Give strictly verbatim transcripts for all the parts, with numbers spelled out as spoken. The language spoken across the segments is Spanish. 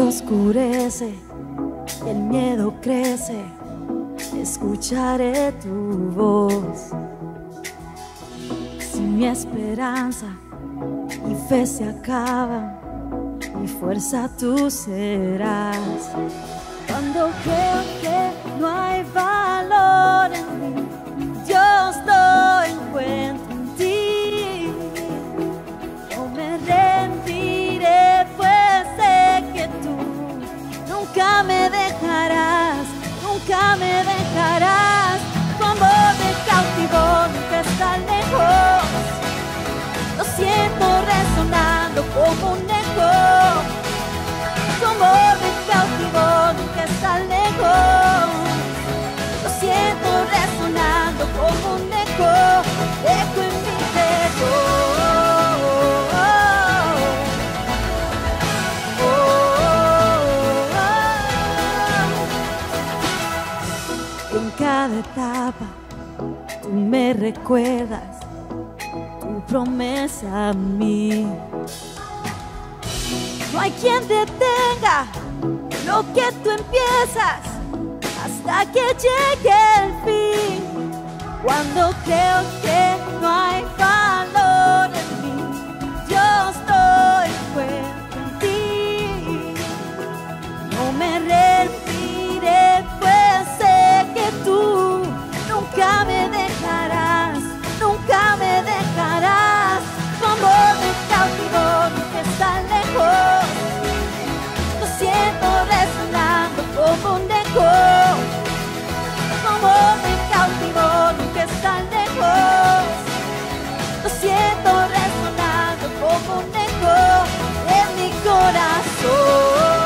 oscurece, el miedo crece, escucharé tu voz. Si mi esperanza y fe se acaban, mi fuerza tú serás. Cuando creo que no hay valor en mí, Dios lo encuentro en ti. No me rendiré, pues sé que tú nunca me dejarás, nunca me dejarás. Tu amor me cautivó, nunca está lejos. Lo siento resonando como un eco. Tu amor me cautivó, nunca está lejos. Lo siento resonando como un eco, eco en mi interior. En cada etapa tú me recuerdas tu promesa a mí. No hay quien detenga lo que tú empiezas hasta que llegue el fin. Cuando creo que no hay valor en mí, Dios lo encuentro en ti. No me rendiré, pues sé que tú nunca me dejarás, nunca me dejarás. Tu amor me cautivó, nunca está lejos. Lo siento resonando como un eco. Tu amor me cautivó, nunca está lejos. Lo siento resonando como un eco en mi corazón.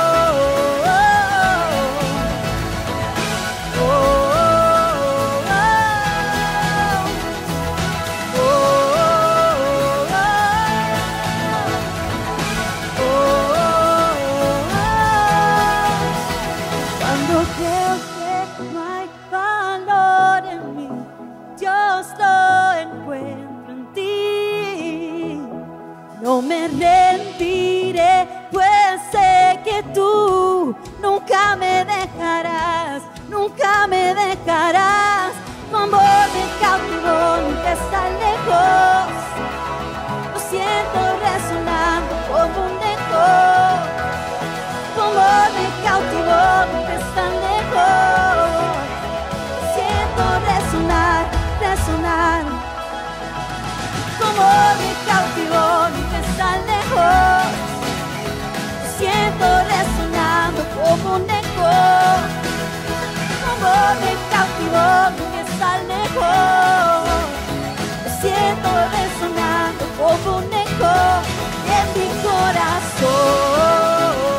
No me rendiré, pues sé que tú nunca me dejarás, nunca me dejarás. Tu amor me cautivó, nunca está lejos. Lo siento resonando como un eco. Tu amor me cautivó, nunca está lejos. Lo siento resonar, resonar. Tu amor me cautivó, nunca está lejos. Siento resonando como un eco. Tu amor me cautivó, nunca está lejos. Siento resonando como un eco en mi corazón.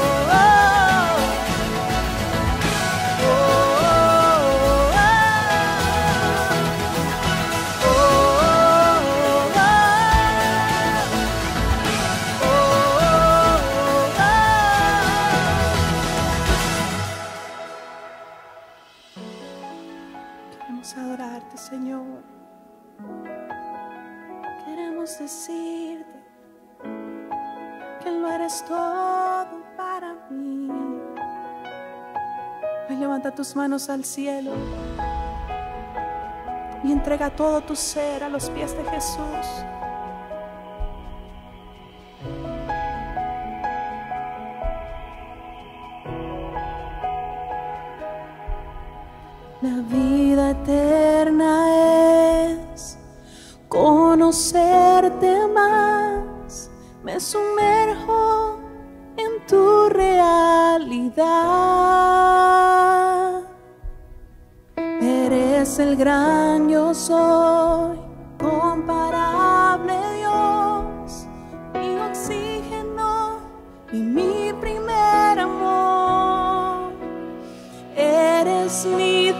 Adorarte, Señor. Queremos decirte que lo eres todo para mí. Hoy levanta tus manos al cielo y entrega todo tu ser a los pies de Jesús. La vida eterna es conocerte más. Me sumerjo en tu realidad. Eres el gran yo soy, comparable Dios, mi oxígeno y mi primer amor. Eres mi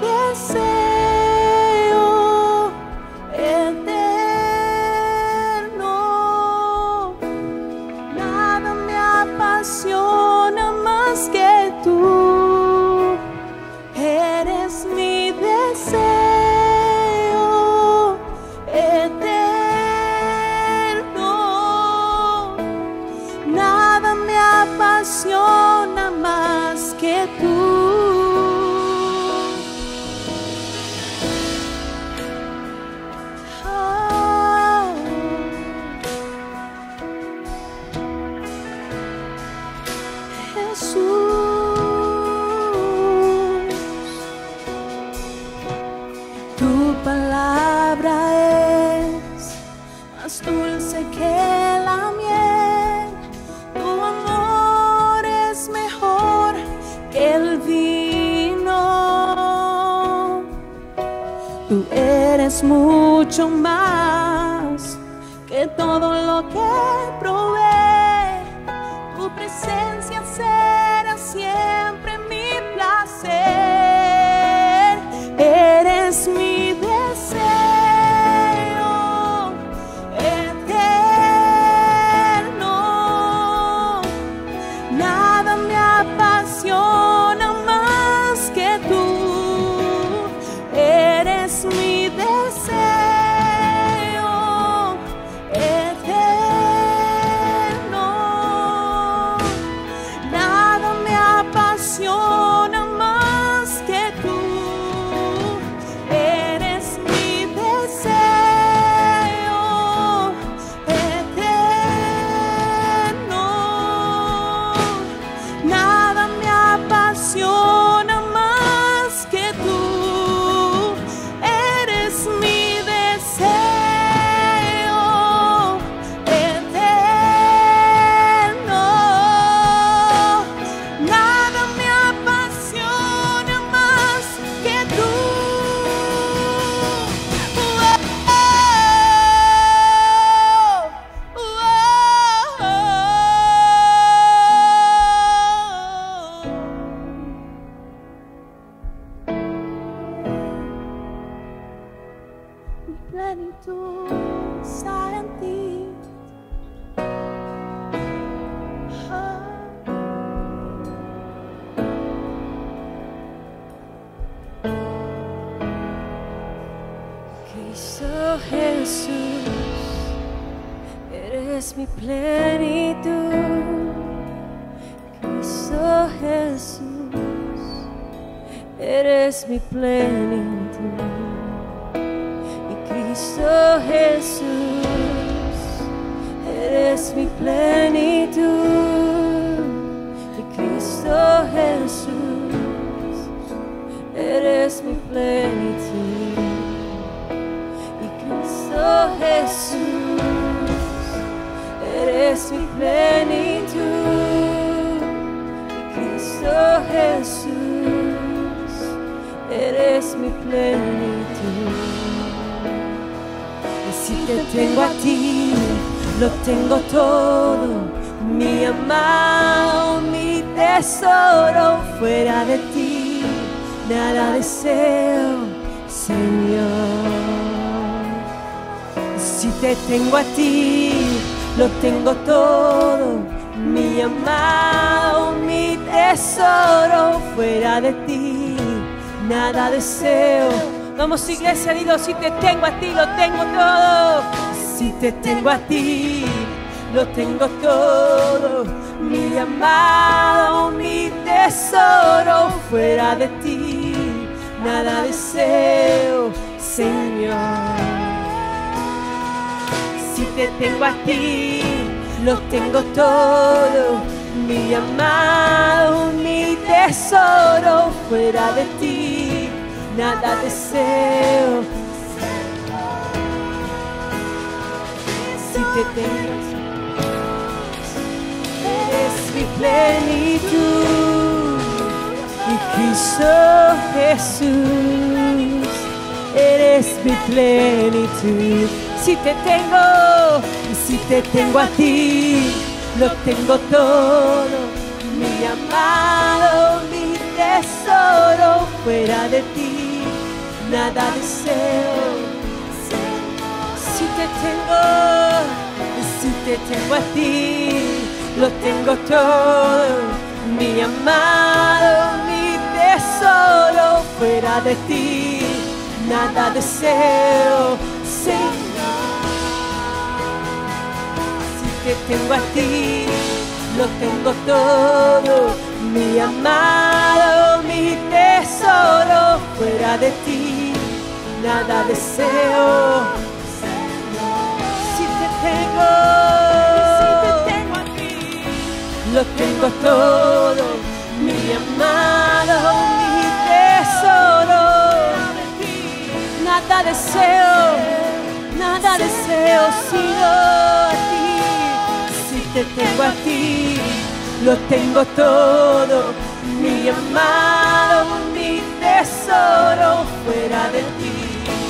deseo eterno. Nada me apasiona más que tú. Eres mi deseo eterno. Nada me apasiona más Tú eres mucho más que todo lo que probé. Tu presencia será siempre mi placer. Eres mi deseo eterno. Nada me apasiona más que tú. Eres mi deseo eterno. Nada me apasiona más que tú. Eres mi deseo eterno. Nada me apasiona más que tú. Eres mi deseo eterno. Nada me apasiona más que tú. Mi plenitud está en ti. Ah. Cristo Jesús, eres mi plenitud. Cristo Jesús, eres mi plenitud. Cristo Jesús, eres mi plenitud. Y Cristo Jesús, eres mi plenitud. Y Cristo Jesús, eres mi plenitud. Y Cristo Jesús, eres mi plenitud. Si te tengo a ti, lo tengo todo, mi amado, mi tesoro. Fuera de ti, nada deseo, Señor. Si te tengo a ti, lo tengo todo, mi amado, mi tesoro. Fuera de ti, nada deseo. Vamos, iglesia, dilo: si te tengo a ti, lo tengo todo. Si te tengo a ti, lo tengo todo, mi amado, mi tesoro. Fuera de ti, nada deseo, Señor. Si te tengo a ti, lo tengo todo, mi amado, mi tesoro. Fuera de ti, nada deseo. Si te tengo, eres mi plenitud. Y Cristo Jesús, eres mi plenitud. Si te tengo, si te tengo a ti, lo tengo todo, mi amado, mi tesoro. Fuera de ti, nada deseo. Si te tengo, si te tengo a ti, lo tengo todo, mi amado, mi tesoro. Fuera de ti, nada deseo, Señor. Si te tengo a ti, lo tengo todo, mi amado, mi tesoro. Fuera de ti, nada deseo. Si te tengo, si te tengo a ti, lo tengo todo, mi amado, mi tesoro. Nada deseo, nada deseo sino a ti. Si te tengo a ti, lo tengo todo, mi amado, mi tesoro. Fuera de ti,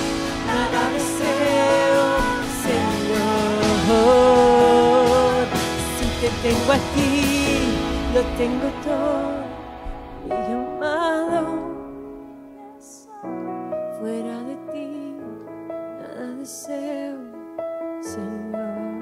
tengo a ti, lo tengo todo, mi amado. Fuera de ti, nada deseo, Señor.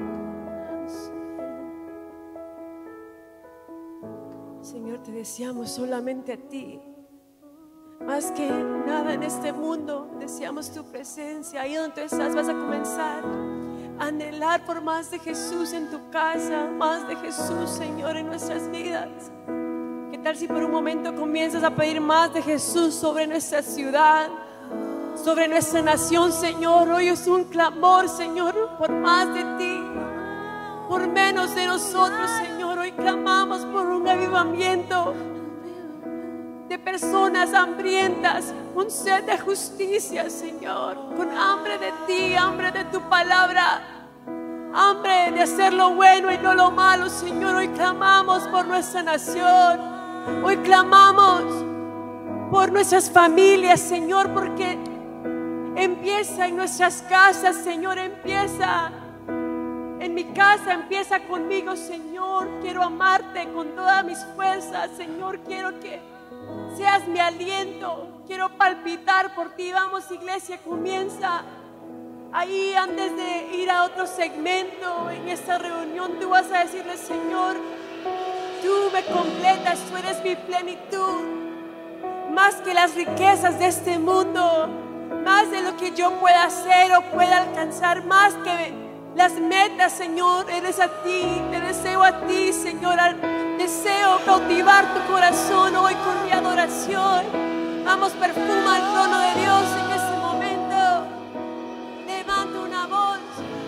Señor, te deseamos solamente a ti. Más que nada en este mundo, deseamos tu presencia. Ahí donde tú estás vas a comenzar a anhelar por más de Jesús en tu casa, más de Jesús, Señor, en nuestras vidas. ¿Qué tal si por un momento comienzas a pedir más de Jesús sobre nuestra ciudad, sobre nuestra nación, Señor? Hoy es un clamor, Señor, por más de ti, por menos de nosotros, Señor. Hoy clamamos por un avivamiento de personas hambrientas, con sed de justicia, Señor, con hambre de ti, hambre de tu palabra, hambre de hacer lo bueno y no lo malo, Señor. Hoy clamamos por nuestra nación, hoy clamamos por nuestras familias, Señor, porque empieza en nuestras casas, Señor, empieza en mi casa, empieza conmigo, Señor. Quiero amarte con todas mis fuerzas, Señor. Quiero que seas mi aliento, quiero palpitar por ti. Vamos, iglesia, comienza ahí. Antes de ir a otro segmento en esta reunión, tú vas a decirle: Señor, tú me completas, tú eres mi plenitud, más que las riquezas de este mundo, más de lo que yo pueda hacer o pueda alcanzar, más que las metas, Señor. Eres a ti, te deseo a ti, Señor. Deseo cautivar tu corazón hoy con mi adoración. Vamos, perfuma el trono de Dios en este momento. Levanta una voz.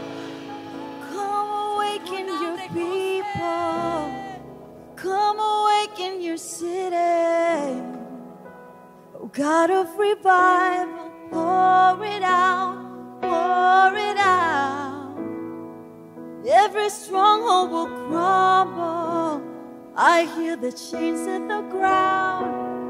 Come awaken your people. Come awaken your city. Oh God of revival, pour it out, pour it out. Every stronghold will crumble. I hear the chains hit the ground.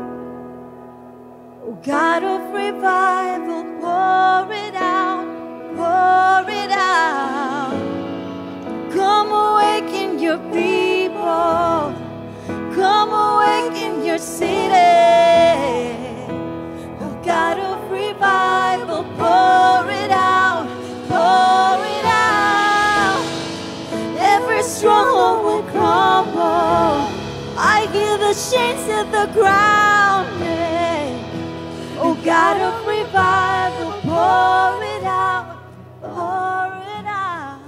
Oh God of revival, pour it out, pour it out. Come awaken your people. Come awaken your city. Oh God of revival, pour it out, pour it out. Every stronghold will crumble. I hear the chains hit the ground. Yeah. Oh God of revival, pour it out, pour it out.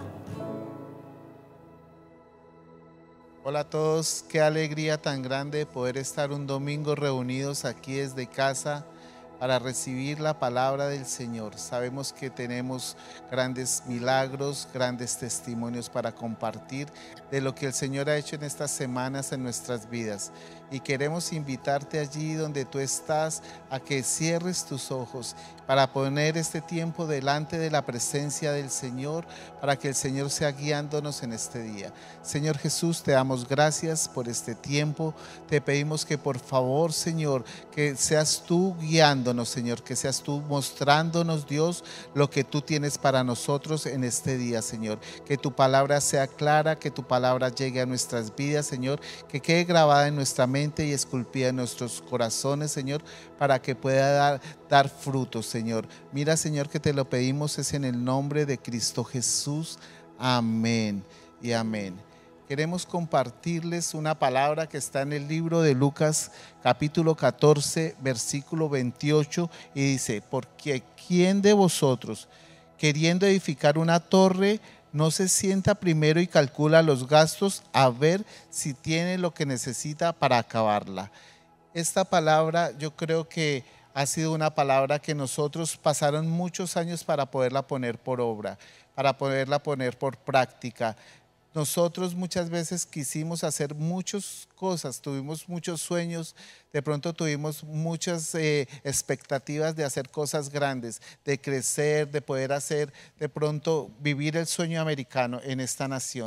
Hola a todos, qué alegría tan grande poder estar un domingo reunidos aquí desde casa para recibir la palabra del Señor. Sabemos que tenemos grandes milagros, grandes testimonios para compartir de lo que el Señor ha hecho en estas semanas en nuestras vidas. Y queremos invitarte allí donde tú estás a que cierres tus ojos para poner este tiempo delante de la presencia del Señor, para que el Señor sea guiándonos en este día. Señor Jesús, te damos gracias por este tiempo. Te pedimos que por favor, Señor, que seas tú guiándonos, Señor, que seas tú mostrándonos, Dios, lo que tú tienes para nosotros en este día, Señor. Que tu palabra sea clara, que tu palabra llegue a nuestras vidas, Señor, que quede grabada en nuestra mente y esculpida en nuestros corazones, Señor, para que pueda dar, dar frutos, Señor. Mira, Señor, que te lo pedimos es en el nombre de Cristo Jesús. Amén y amén. Queremos compartirles una palabra que está en el libro de Lucas, capítulo catorce, versículo veintiocho, y dice: porque ¿quién de vosotros, queriendo edificar una torre, no se sienta primero y calcula los gastos a ver si tiene lo que necesita para acabarla? Esta palabra yo creo que ha sido una palabra que nosotros pasaron muchos años para poderla poner por obra, para poderla poner por práctica. Nosotros muchas veces quisimos hacer muchas cosas, tuvimos muchos sueños, de pronto tuvimos muchas eh, expectativas de hacer cosas grandes, de crecer, de poder hacer, de pronto vivir el sueño americano en esta nación.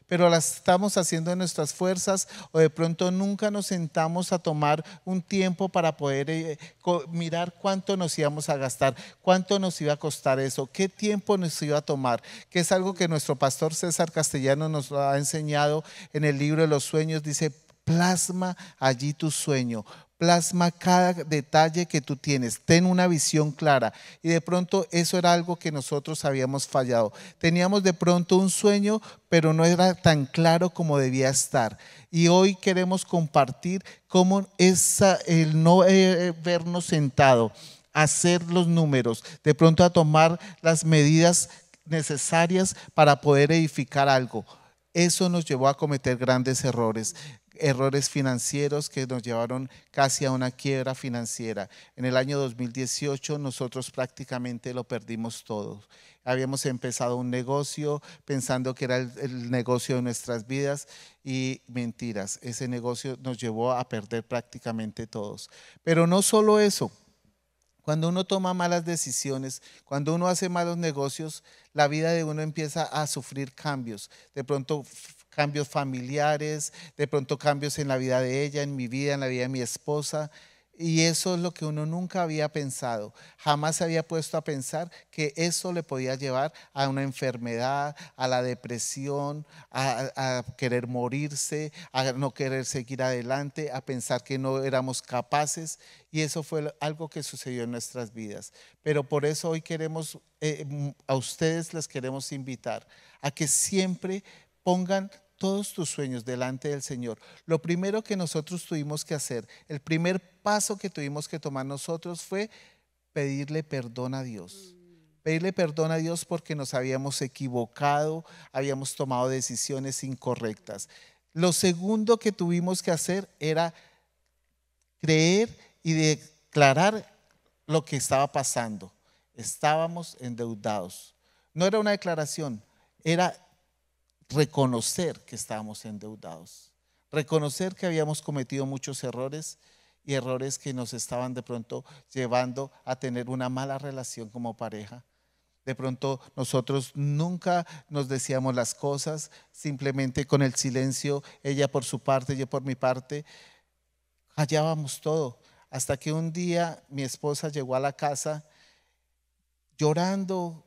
pero las estamos haciendo en nuestras fuerzas, o de pronto nunca nos sentamos a tomar un tiempo para poder eh, mirar cuánto nos íbamos a gastar, cuánto nos iba a costar eso, qué tiempo nos iba a tomar, que es algo que nuestro pastor César Castellano nos lo ha enseñado en el libro de los sueños. Dice: plasma allí tu sueño, plasma cada detalle que tú tienes, ten una visión clara. Y de pronto eso era algo que nosotros habíamos fallado. Teníamos de pronto un sueño, pero no era tan claro como debía estar. Y hoy queremos compartir cómo esa, el no eh, vernos sentado, hacer los números, de pronto a tomar las medidas necesarias para poder edificar algo. Eso nos llevó a cometer grandes errores. Errores financieros que nos llevaron casi a una quiebra financiera. En el año dos mil dieciocho nosotros prácticamente lo perdimos todo. Habíamos empezado un negocio pensando que era el, el negocio de nuestras vidas, y mentiras, ese negocio nos llevó a perder prácticamente todos. Pero no solo eso. Cuando uno toma malas decisiones, cuando uno hace malos negocios, la vida de uno empieza a sufrir cambios. De pronto cambios familiares, de pronto cambios en la vida de ella, en mi vida, en la vida de mi esposa. Y eso es lo que uno nunca había pensado. Jamás se había puesto a pensar que eso le podía llevar a una enfermedad, a la depresión, a, a querer morirse, a no querer seguir adelante, a pensar que no éramos capaces. Y eso fue algo que sucedió en nuestras vidas. Pero por eso hoy queremos, eh, a ustedes les queremos invitar a que siempre pongan todos tus sueños delante del Señor. Lo primero que nosotros tuvimos que hacer, el primer paso que tuvimos que tomar nosotros fue pedirle perdón a Dios. Pedirle perdón a Dios porque nos habíamos equivocado, habíamos tomado decisiones incorrectas. Lo segundo que tuvimos que hacer era creer y declarar lo que estaba pasando. Estábamos endeudados. No era una declaración, era reconocer que estábamos endeudados, reconocer que habíamos cometido muchos errores, y errores que nos estaban de pronto llevando a tener una mala relación como pareja. De pronto nosotros nunca nos decíamos las cosas, simplemente con el silencio, ella por su parte, yo por mi parte, callábamos todo, hasta que un día mi esposa llegó a la casa llorando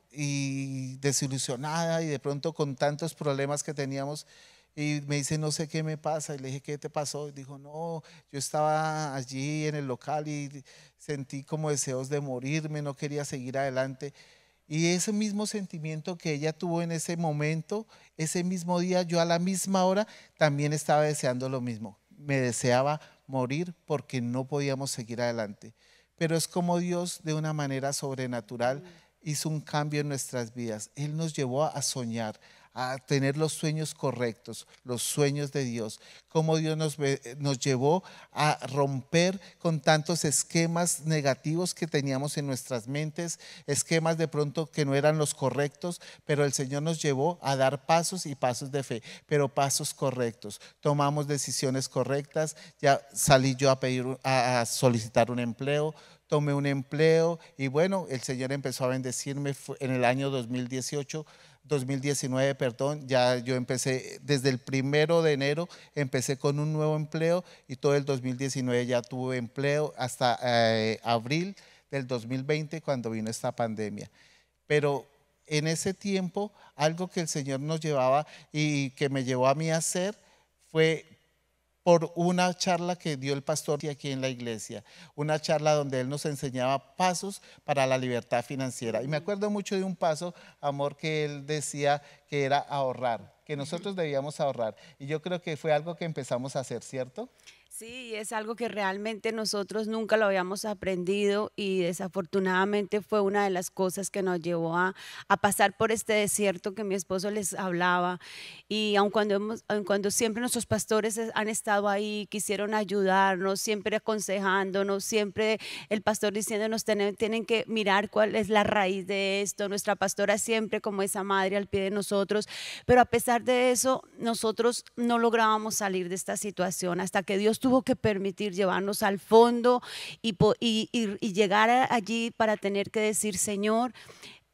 y desilusionada, y de pronto con tantos problemas que teníamos, y me dice: no sé qué me pasa. Y le dije: ¿qué te pasó? Y dijo: no, yo estaba allí en el local y sentí como deseos de morirme, no quería seguir adelante. Y ese mismo sentimiento que ella tuvo en ese momento, ese mismo día, yo a la misma hora también estaba deseando lo mismo. Me deseaba morir porque no podíamos seguir adelante. Pero es como Dios, de una manera sobrenatural, hizo un cambio en nuestras vidas. Él nos llevó a soñar, a tener los sueños correctos, los sueños de Dios. Como Dios nos, nos llevó a romper con tantos esquemas negativos que teníamos en nuestras mentes, esquemas de pronto que no eran los correctos, pero el Señor nos llevó a dar pasos y pasos de fe, pero pasos correctos. Tomamos decisiones correctas. Ya salí yo a pedir, a solicitar un empleo. Tomé un empleo y bueno, el Señor empezó a bendecirme en el año dos mil dieciocho, dos mil diecinueve, perdón. Ya yo empecé desde el primero de enero, empecé con un nuevo empleo, y todo el dos mil diecinueve ya tuve empleo hasta eh, abril del dos mil veinte, cuando vino esta pandemia. Pero en ese tiempo, algo que el Señor nos llevaba y que me llevó a mí a hacer fue por una charla que dio el pastor aquí en la iglesia, una charla donde él nos enseñaba pasos para la libertad financiera. Y me acuerdo mucho de un paso, amor, que él decía que era ahorrar, que nosotros debíamos ahorrar. Y yo creo que fue algo que empezamos a hacer, ¿cierto? Sí, es algo que realmente nosotros nunca lo habíamos aprendido, y desafortunadamente fue una de las cosas que nos llevó a, a pasar por este desierto que mi esposo les hablaba. Y aun cuando, hemos, aun cuando siempre nuestros pastores han estado ahí, quisieron ayudarnos, siempre aconsejándonos, siempre el pastor diciéndonos: tienen, tienen que mirar cuál es la raíz de esto. Nuestra pastora siempre como esa madre al pie de nosotros, pero a pesar de eso nosotros no lográbamos salir de esta situación, hasta que Dios tuvo que permitir llevarnos al fondo y, y, y, y llegar allí para tener que decir: Señor,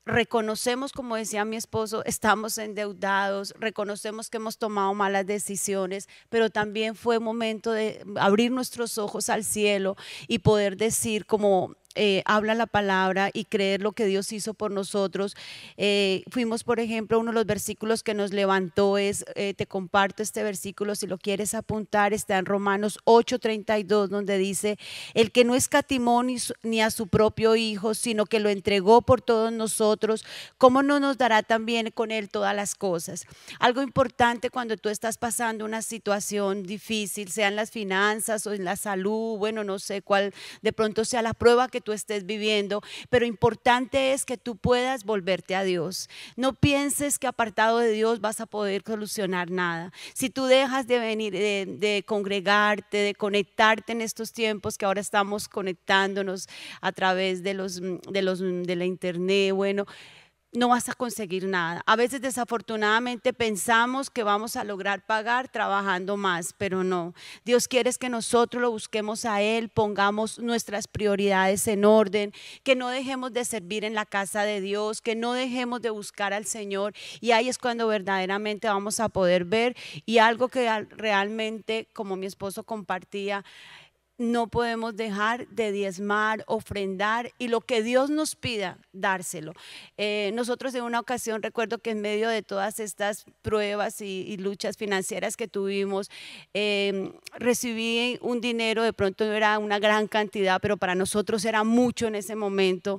reconocemos, como decía mi esposo, estamos endeudados, reconocemos que hemos tomado malas decisiones, pero también fue momento de abrir nuestros ojos al cielo y poder decir como eh, habla la palabra y creer lo que Dios hizo por nosotros. Eh, fuimos, por ejemplo, uno de los versículos que nos levantó es, eh, te comparto este versículo, si lo quieres apuntar, está en Romanos ocho treinta y dos, donde dice, el que no escatimó ni, su, ni a su propio Hijo, sino que lo entregó por todos nosotros, ¿cómo no nos dará también con Él todas las cosas? Algo importante cuando tú estás pasando una situación difícil, sea en las finanzas o en la salud, bueno, no sé cuál de pronto sea la prueba que tú estés viviendo, pero importante es que tú puedas volverte a Dios. No pienses que apartado de Dios vas a poder solucionar nada. Si tú dejas de venir, de, de congregarte, de conectarte en estos tiempos que ahora estamos conectándonos a través de los, de los, de la internet, bueno, no vas a conseguir nada. A veces desafortunadamente pensamos que vamos a lograr pagar trabajando más, pero no. Dios quiere que nosotros lo busquemos a Él, pongamos nuestras prioridades en orden, que no dejemos de servir en la casa de Dios, que no dejemos de buscar al Señor, y ahí es cuando verdaderamente vamos a poder ver. Y algo que realmente, como mi esposo compartía, no podemos dejar de diezmar, ofrendar y lo que Dios nos pida, dárselo. Eh, nosotros en una ocasión recuerdo que en medio de todas estas pruebas y, y luchas financieras que tuvimos, eh, recibí un dinero, de pronto no era una gran cantidad, pero para nosotros era mucho en ese momento.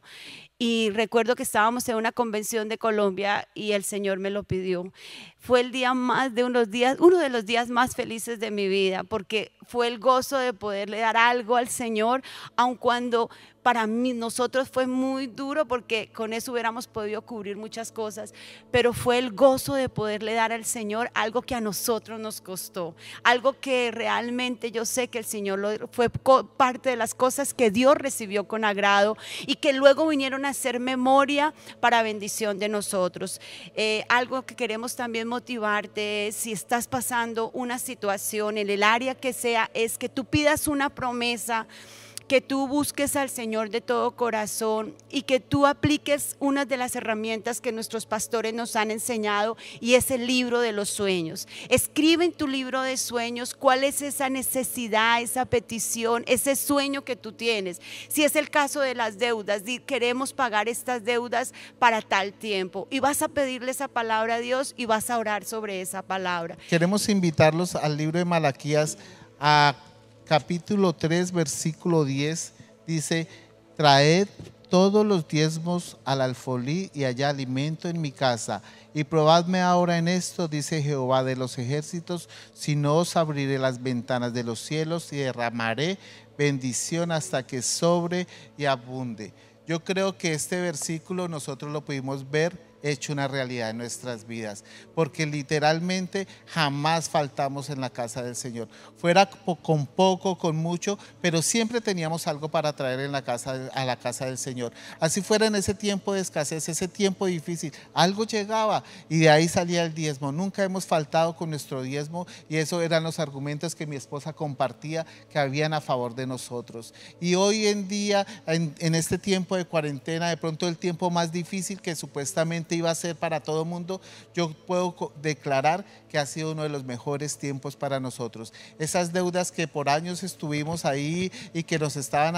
Y recuerdo que estábamos en una convención de Colombia y el Señor me lo pidió. Fue el día más de unos días, uno de los días más felices de mi vida, porque fue el gozo de poderle dar algo al Señor, aun cuando para mí, nosotros fue muy duro porque con eso hubiéramos podido cubrir muchas cosas, pero fue el gozo de poderle dar al Señor algo que a nosotros nos costó, algo que realmente yo sé que el Señor lo, fue parte de las cosas que Dios recibió con agrado y que luego vinieron a hacer memoria para bendición de nosotros. Eh, algo que queremos también motivarte, si estás pasando una situación en el área que sea, es que tú pidas una promesa, que tú busques al Señor de todo corazón y que tú apliques una de las herramientas que nuestros pastores nos han enseñado, y es el libro de los sueños. Escribe en tu libro de sueños cuál es esa necesidad, esa petición, ese sueño que tú tienes. Si es el caso de las deudas, di, queremos pagar estas deudas para tal tiempo, y vas a pedirle esa palabra a Dios y vas a orar sobre esa palabra. Queremos invitarlos al libro de Malaquías, a capítulo tres, versículo diez, dice: traed todos los diezmos al alfolí y haya alimento en mi casa, y probadme ahora en esto, dice Jehová de los ejércitos, si no os abriré las ventanas de los cielos y derramaré bendición hasta que sobre y abunde. Yo creo que este versículo nosotros lo pudimos ver hecho una realidad en nuestras vidas, porque literalmente jamás faltamos en la casa del Señor, fuera con poco, con mucho, pero siempre teníamos algo para traer en la casa, a la casa del Señor. Así fuera en ese tiempo de escasez, ese tiempo difícil, algo llegaba y de ahí salía el diezmo. Nunca hemos faltado con nuestro diezmo, y eso eran los argumentos que mi esposa compartía que habían a favor de nosotros. Y hoy en día, en, en este tiempo de cuarentena, de pronto el tiempo más difícil que supuestamente iba a ser para todo el mundo, yo puedo declarar que ha sido uno de los mejores tiempos para nosotros. Esas deudas que por años estuvimos ahí y que nos estaban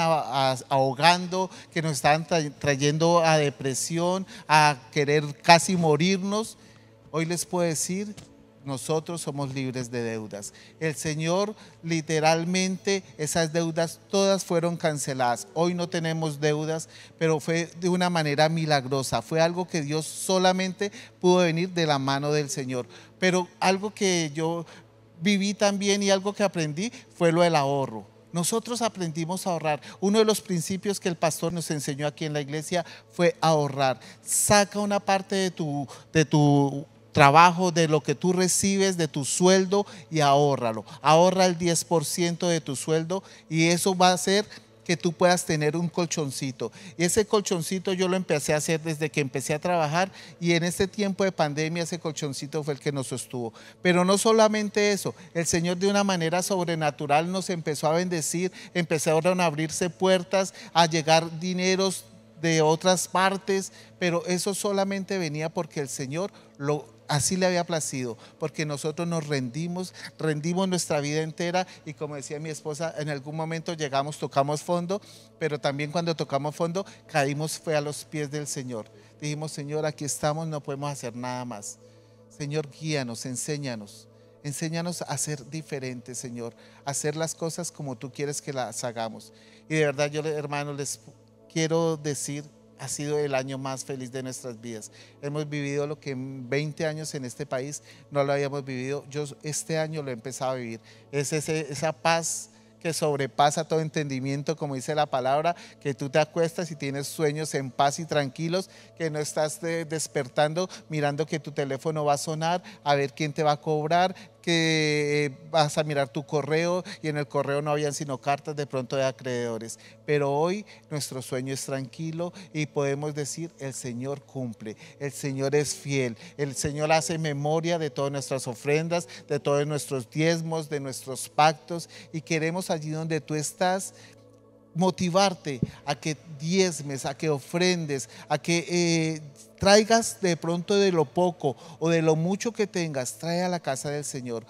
ahogando, que nos estaban trayendo a depresión, a querer casi morirnos, hoy les puedo decir: nosotros somos libres de deudas. El Señor, literalmente, esas deudas todas fueron canceladas. Hoy no tenemos deudas, pero fue de una manera milagrosa. Fue algo que Dios solamente pudo venir de la mano del Señor. Pero algo que yo viví también y algo que aprendí fue lo del ahorro. Nosotros aprendimos a ahorrar. Uno de los principios que el pastor nos enseñó aquí en la iglesia fue ahorrar. Saca una parte de tu, de tu trabajo, de lo que tú recibes, de tu sueldo, y ahórralo. Ahorra el diez por ciento de tu sueldo, y eso va a hacer que tú puedas tener un colchoncito. Y ese colchoncito yo lo empecé a hacer desde que empecé a trabajar, y en este tiempo de pandemia ese colchoncito fue el que nos sostuvo. Pero no solamente eso, el Señor de una manera sobrenatural nos empezó a bendecir, empezaron a abrirse puertas, a llegar dineros de otras partes, pero eso solamente venía porque el Señor lo así le había placido, porque nosotros nos rendimos, rendimos nuestra vida entera y como decía mi esposa, en algún momento llegamos, tocamos fondo, pero también cuando tocamos fondo caímos fue a los pies del Señor. Dijimos, Señor, aquí estamos, no podemos hacer nada más. Señor, guíanos, enséñanos. Enséñanos a ser diferentes, Señor, a hacer las cosas como tú quieres que las hagamos. Y de verdad yo, hermanos, les quiero decir, ha sido el año más feliz de nuestras vidas. Hemos vivido lo que en veinte años en este país no lo habíamos vivido. Yo este año lo he empezado a vivir. Es ese, esa paz que sobrepasa todo entendimiento, como dice la palabra, que tú te acuestas y tienes sueños en paz y tranquilos, que no estás de, despertando mirando que tu teléfono va a sonar, a ver quién te va a cobrar, que vas a mirar tu correo y en el correo no habían sino cartas de pronto de acreedores. Pero hoy nuestro sueño es tranquilo y podemos decir, el Señor cumple, el Señor es fiel, el Señor hace memoria de todas nuestras ofrendas, de todos nuestros diezmos, de nuestros pactos, y queremos allí donde tú estás motivarte a que diezmes, a que ofrendes, a que eh, traigas de pronto de lo poco o de lo mucho que tengas, trae a la casa del Señor.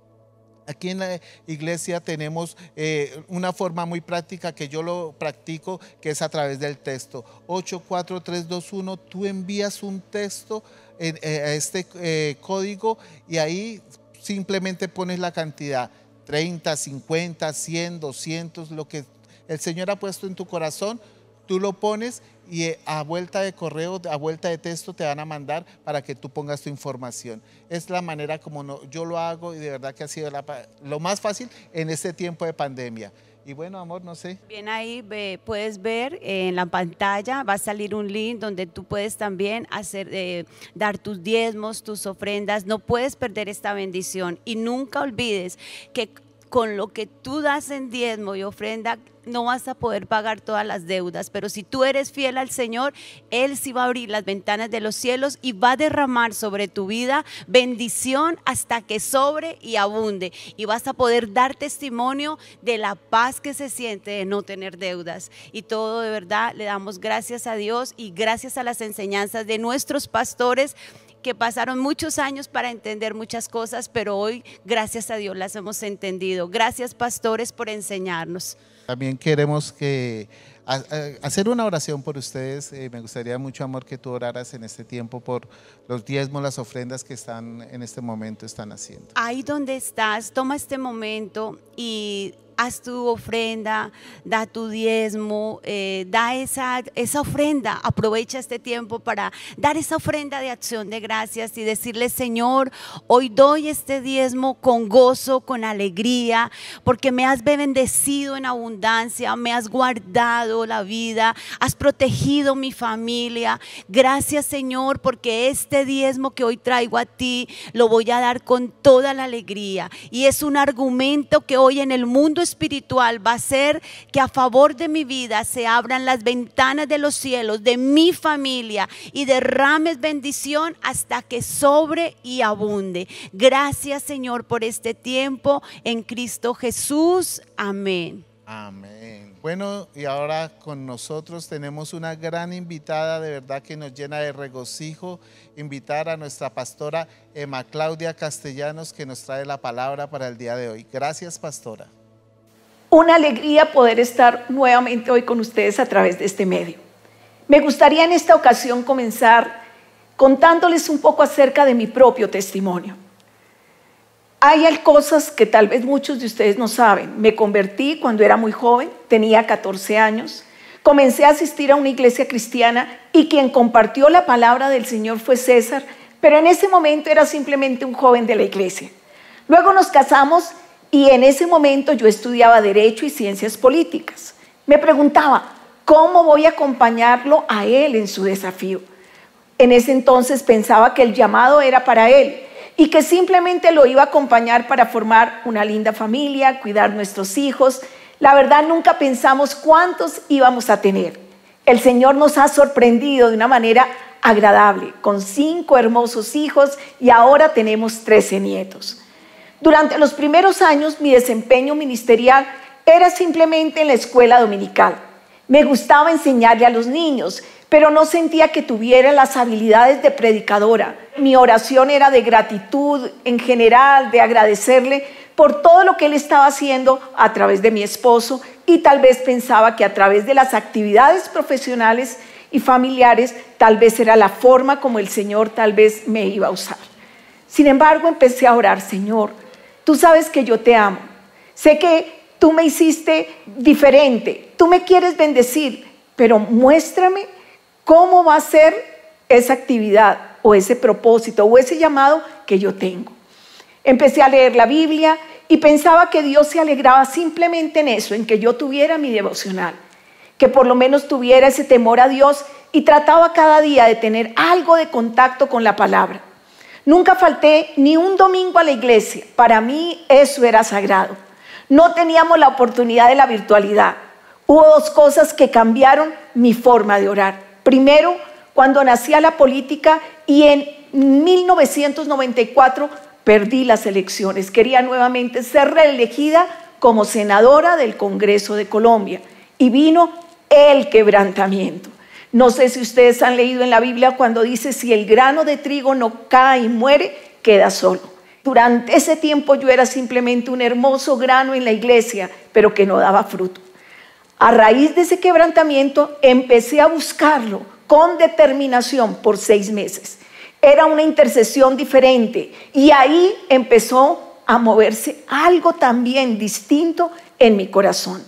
Aquí en la iglesia tenemos eh, una forma muy práctica que yo lo practico, que es a través del texto. ocho cuatro tres dos uno, tú envías un texto en, eh, a este eh, código y ahí simplemente pones la cantidad, treinta, cincuenta, cien, doscientos, lo que el Señor ha puesto en tu corazón, tú lo pones y a vuelta de correo, a vuelta de texto te van a mandar para que tú pongas tu información. Es la manera como no, yo lo hago y de verdad que ha sido la, lo más fácil en este tiempo de pandemia. Y bueno, amor, no sé. Bien, ahí ve, puedes ver eh, en la pantalla, va a salir un link donde tú puedes también hacer, eh, dar tus diezmos, tus ofrendas. No puedes perder esta bendición y nunca olvides que con lo que tú das en diezmo y ofrenda no vas a poder pagar todas las deudas, pero si tú eres fiel al Señor, Él sí va a abrir las ventanas de los cielos y va a derramar sobre tu vida bendición hasta que sobre y abunde, y vas a poder dar testimonio de la paz que se siente de no tener deudas. Y todo de verdad le damos gracias a Dios y gracias a las enseñanzas de nuestros pastores, que pasaron muchos años para entender muchas cosas, pero hoy, gracias a Dios, las hemos entendido. Gracias, pastores, por enseñarnos. También queremos que a, a, hacer una oración por ustedes. Eh, me gustaría mucho, amor, que tú oraras en este tiempo por los diezmos, las ofrendas que están en este momento están haciendo. Ahí donde estás, toma este momento y haz tu ofrenda, da tu diezmo, eh, da esa, esa ofrenda, aprovecha este tiempo para dar esa ofrenda de acción de gracias y decirle: Señor, hoy doy este diezmo con gozo, con alegría, porque me has bendecido en abundancia, me has guardado la vida, has protegido mi familia. Gracias, Señor, porque este diezmo que hoy traigo a ti lo voy a dar con toda la alegría, y es un argumento que hoy en el mundo espiritual va a hacer que a favor de mi vida se abran las ventanas de los cielos, de mi familia, y derrames bendición hasta que sobre y abunde. Gracias, Señor, por este tiempo en Cristo Jesús. Amén. Amén. Bueno, y ahora con nosotros tenemos una gran invitada, de verdad que nos llena de regocijo, invitar a nuestra pastora Emma Claudia Castellanos, que nos trae la palabra para el día de hoy. Gracias, pastora. Una alegría poder estar nuevamente hoy con ustedes a través de este medio. Me gustaría en esta ocasión comenzar contándoles un poco acerca de mi propio testimonio. Hay cosas que tal vez muchos de ustedes no saben. Me convertí cuando era muy joven, tenía catorce años. Comencé a asistir a una iglesia cristiana y quien compartió la palabra del Señor fue César, pero en ese momento era simplemente un joven de la iglesia. Luego nos casamos y en ese momento yo estudiaba Derecho y Ciencias Políticas. Me preguntaba, ¿cómo voy a acompañarlo a él en su desafío? En ese entonces pensaba que el llamado era para él y que simplemente lo iba a acompañar para formar una linda familia, cuidar nuestros hijos. La verdad, nunca pensamos cuántos íbamos a tener. El Señor nos ha sorprendido de una manera agradable, con cinco hermosos hijos y ahora tenemos trece nietos. Durante los primeros años mi desempeño ministerial era simplemente en la escuela dominical. Me gustaba enseñarle a los niños, pero no sentía que tuviera las habilidades de predicadora. Mi oración era de gratitud en general, de agradecerle por todo lo que él estaba haciendo a través de mi esposo, y tal vez pensaba que a través de las actividades profesionales y familiares, tal vez era la forma como el Señor tal vez me iba a usar. Sin embargo, empecé a orar: Señor, tú sabes que yo te amo, sé que tú me hiciste diferente, tú me quieres bendecir, pero muéstrame cómo va a ser esa actividad o ese propósito o ese llamado que yo tengo. Empecé a leer la Biblia y pensaba que Dios se alegraba simplemente en eso, en que yo tuviera mi devocional, que por lo menos tuviera ese temor a Dios, y trataba cada día de tener algo de contacto con la palabra. Nunca falté ni un domingo a la iglesia. Para mí eso era sagrado. No teníamos la oportunidad de la virtualidad. Hubo dos cosas que cambiaron mi forma de orar. Primero, cuando nací a la política y en mil novecientos noventa y cuatro perdí las elecciones. Quería nuevamente ser reelegida como senadora del Congreso de Colombia, y vino el quebrantamiento. No sé si ustedes han leído en la Biblia cuando dice: si el grano de trigo no cae y muere, queda solo. Durante ese tiempo yo era simplemente un hermoso grano en la iglesia, pero que no daba fruto. A raíz de ese quebrantamiento empecé a buscarlo con determinación por seis meses. Era una intercesión diferente, y ahí empezó a moverse algo también distinto en mi corazón.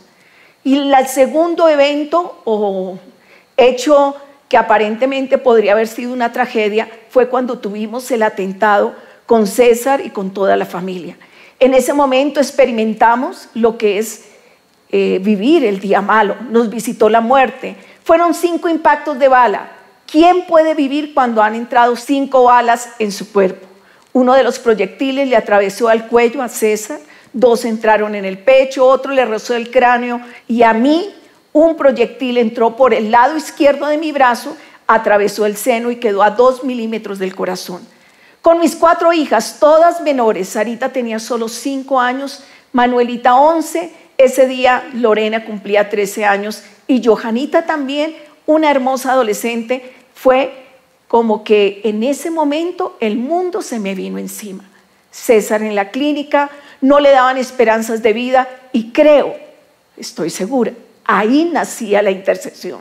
Y el segundo evento o hecho que aparentemente podría haber sido una tragedia fue cuando tuvimos el atentado con César y con toda la familia. En ese momento experimentamos lo que es eh, vivir el día malo. Nos visitó la muerte. Fueron cinco impactos de bala. ¿Quién puede vivir cuando han entrado cinco balas en su cuerpo? Uno de los proyectiles le atravesó al cuello a César, dos entraron en el pecho, otro le rozó el cráneo, y a mí un proyectil entró por el lado izquierdo de mi brazo, atravesó el seno y quedó a dos milímetros del corazón. Con mis cuatro hijas, todas menores, Sarita tenía solo cinco años, Manuelita once, ese día Lorena cumplía trece años, y Johanita también, una hermosa adolescente. Fue como que en ese momento el mundo se me vino encima. César en la clínica, no le daban esperanzas de vida, y creo, estoy segura, ahí nacía la intercesión.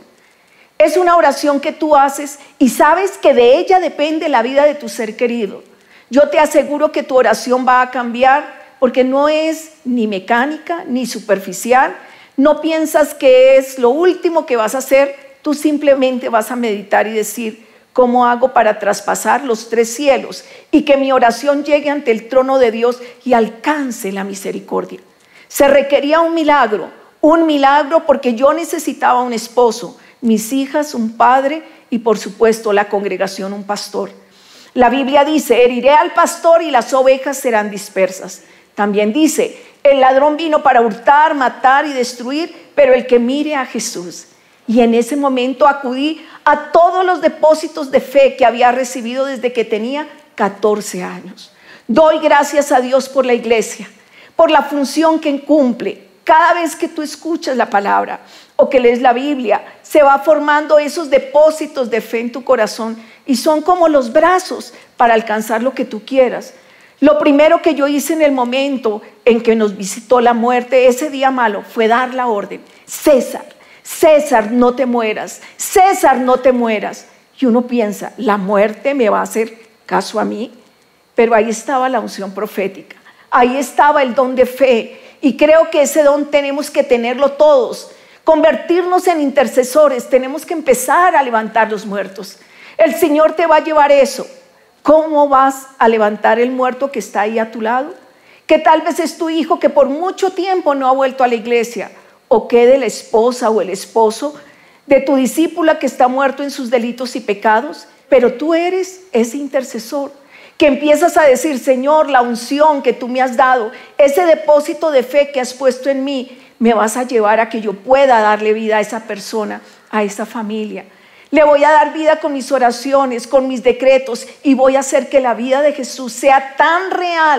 Es una oración que tú haces y sabes que de ella depende la vida de tu ser querido. Yo te aseguro que tu oración va a cambiar, porque no es ni mecánica ni superficial. No piensas que es lo último que vas a hacer. Tú simplemente vas a meditar y decir: ¿cómo hago para traspasar los tres cielos y que mi oración llegue ante el trono de Dios y alcance la misericordia? Se requería un milagro, un milagro porque yo necesitaba un esposo, mis hijas un padre y por supuesto la congregación un pastor. La Biblia dice: heriré al pastor y las ovejas serán dispersas. También dice: el ladrón vino para hurtar, matar y destruir, pero el que mire a Jesús. Y en ese momento acudí a todos los depósitos de fe que había recibido desde que tenía catorce años. Doy gracias a Dios por la iglesia, por la función que cumple. Cada vez que tú escuchas la palabra o que lees la Biblia, se va formando esos depósitos de fe en tu corazón, y son como los brazos para alcanzar lo que tú quieras. Lo primero que yo hice en el momento en que nos visitó la muerte, ese día malo, fue dar la orden: César, César, no te mueras, César, no te mueras. Y uno piensa: la muerte me va a hacer caso a mí. Pero ahí estaba la unción profética, ahí estaba el don de fe, y creo que ese don tenemos que tenerlo todos, convertirnos en intercesores. Tenemos que empezar a levantar los muertos. El Señor te va a llevar eso. ¿Cómo vas a levantar el muerto que está ahí a tu lado? Que tal vez es tu hijo que por mucho tiempo no ha vuelto a la iglesia, o quede la esposa o el esposo de tu discípula que está muerto en sus delitos y pecados, pero tú eres ese intercesor que empiezas a decir: Señor, la unción que tú me has dado, ese depósito de fe que has puesto en mí, me vas a llevar a que yo pueda darle vida a esa persona, a esa familia. Le voy a dar vida con mis oraciones, con mis decretos, y voy a hacer que la vida de Jesús sea tan real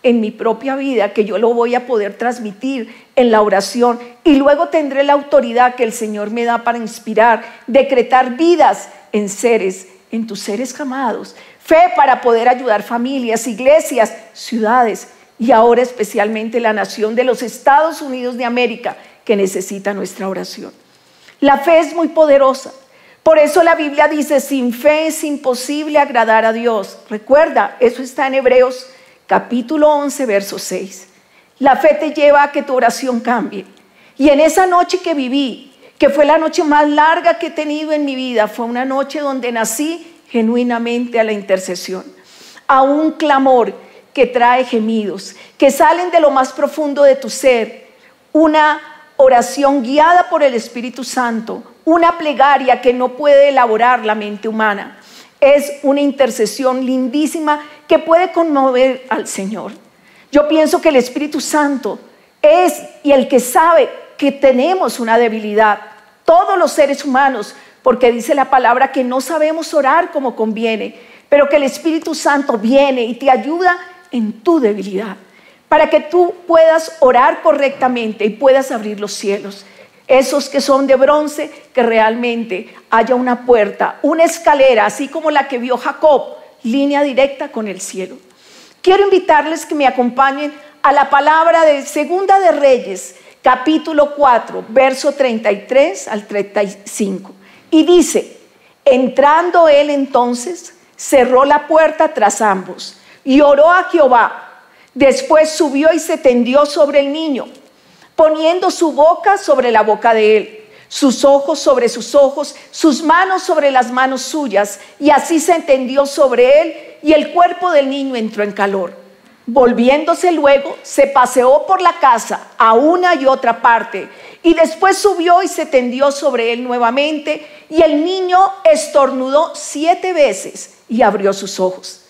en mi propia vida que yo lo voy a poder transmitir en la oración, y luego tendré la autoridad que el Señor me da para inspirar, decretar vidas en seres, en tus seres amados, fe para poder ayudar familias, iglesias, ciudades y ahora especialmente la nación de los Estados Unidos de América que necesita nuestra oración. La fe es muy poderosa. Por eso la Biblia dice, sin fe es imposible agradar a Dios. Recuerda, eso está en Hebreos capítulo once, verso seis. La fe te lleva a que tu oración cambie. Y en esa noche que viví, que fue la noche más larga que he tenido en mi vida, fue una noche donde nací genuinamente a la intercesión, a un clamor que trae gemidos, que salen de lo más profundo de tu ser, una oración guiada por el Espíritu Santo, una plegaria que no puede elaborar la mente humana. Es una intercesión lindísima que puede conmover al Señor. Yo pienso que el Espíritu Santo es y el que sabe que tenemos una debilidad, todos los seres humanos, porque dice la palabra que no sabemos orar como conviene, pero que el Espíritu Santo viene y te ayuda en tu debilidad, para que tú puedas orar correctamente y puedas abrir los cielos. Esos que son de bronce, que realmente haya una puerta, una escalera, así como la que vio Jacob, línea directa con el cielo. Quiero invitarles que me acompañen a la palabra de Segunda de Reyes, capítulo cuatro, verso treinta y tres al treinta y cinco. Y dice, entrando él entonces, cerró la puerta tras ambos y oró a Jehová. Después subió y se tendió sobre el niño, poniendo su boca sobre la boca de él, sus ojos sobre sus ojos, sus manos sobre las manos suyas, y así se tendió sobre él, y el cuerpo del niño entró en calor. Volviéndose luego, se paseó por la casa a una y otra parte, y después subió y se tendió sobre él nuevamente, y el niño estornudó siete veces y abrió sus ojos.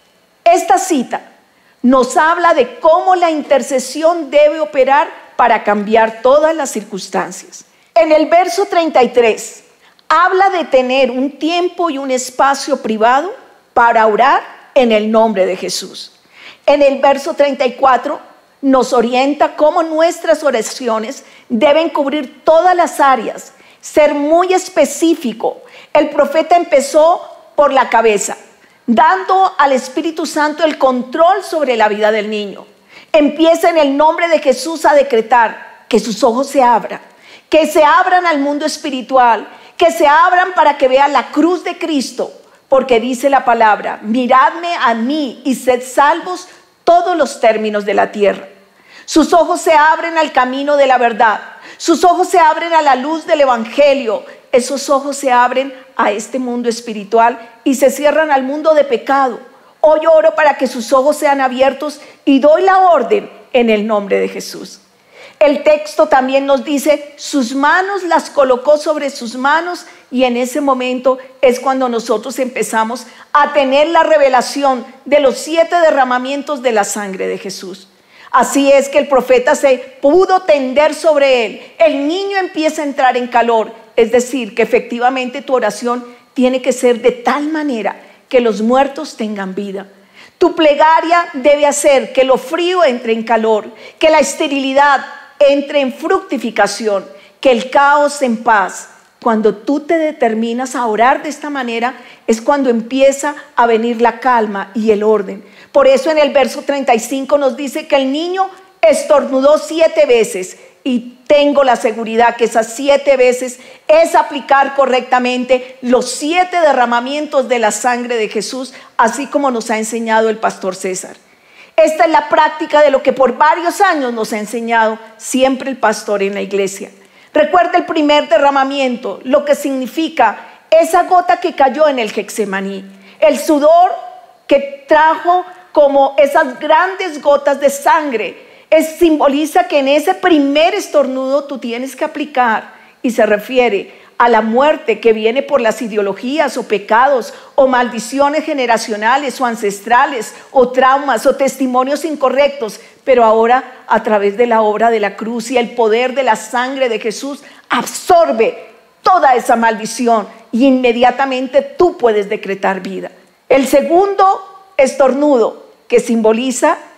Esta cita nos habla de cómo la intercesión debe operar para cambiar todas las circunstancias. En el verso treinta y tres, habla de tener un tiempo y un espacio privado para orar en el nombre de Jesús. En el verso treinta y cuatro nos orienta cómo nuestras oraciones deben cubrir todas las áreas, ser muy específico. El profeta empezó por la cabeza, dando al Espíritu Santo el control sobre la vida del niño. Empieza en el nombre de Jesús a decretar que sus ojos se abran, que se abran al mundo espiritual, que se abran para que vean la cruz de Cristo, porque dice la palabra, miradme a mí y sed salvos todos los términos de la tierra. Sus ojos se abren al camino de la verdad, sus ojos se abren a la luz del evangelio, esos ojos se abren a este mundo espiritual y se cierran al mundo de pecado. Hoy oro para que sus ojos sean abiertos y doy la orden en el nombre de Jesús. El texto también nos dice, sus manos las colocó sobre sus manos, y en ese momento es cuando nosotros empezamos a tener la revelación de los siete derramamientos de la sangre de Jesús. Así es que el profeta se pudo tender sobre él. El niño empieza a entrar en calor, es decir, que efectivamente tu oración tiene que ser de tal manera que los muertos tengan vida. Tu plegaria debe hacer que lo frío entre en calor, que la esterilidad entre en fructificación, que el caos en paz. Cuando tú te determinas a orar de esta manera, es cuando empieza a venir la calma y el orden. Por eso en el verso treinta y cinco nos dice que el niño estornudó siete veces, y tengo la seguridad que esas siete veces es aplicar correctamente los siete derramamientos de la sangre de Jesús, así como nos ha enseñado el pastor César. Esta es la práctica de lo que por varios años nos ha enseñado siempre el pastor en la iglesia. Recuerda el primer derramamiento, lo que significa esa gota que cayó en el Getsemaní, el sudor que trajo como esas grandes gotas de sangre. Es, simboliza que en ese primer estornudo tú tienes que aplicar, y se refiere a la muerte que viene por las ideologías o pecados o maldiciones generacionales o ancestrales o traumas o testimonios incorrectos, pero ahora a través de la obra de la cruz y el poder de la sangre de Jesús absorbe toda esa maldición y inmediatamente tú puedes decretar vida. El segundo estornudo, que simboliza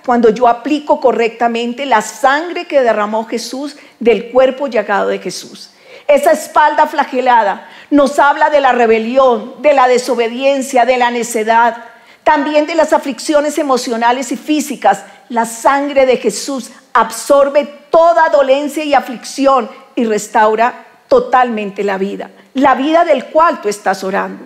cuando yo aplico correctamente la sangre que derramó Jesús del cuerpo llagado de Jesús. Esa espalda flagelada nos habla de la rebelión, de la desobediencia, de la necedad, también de las aflicciones emocionales y físicas. La sangre de Jesús absorbe toda dolencia y aflicción y restaura totalmente la vida, la vida del cual tú estás orando.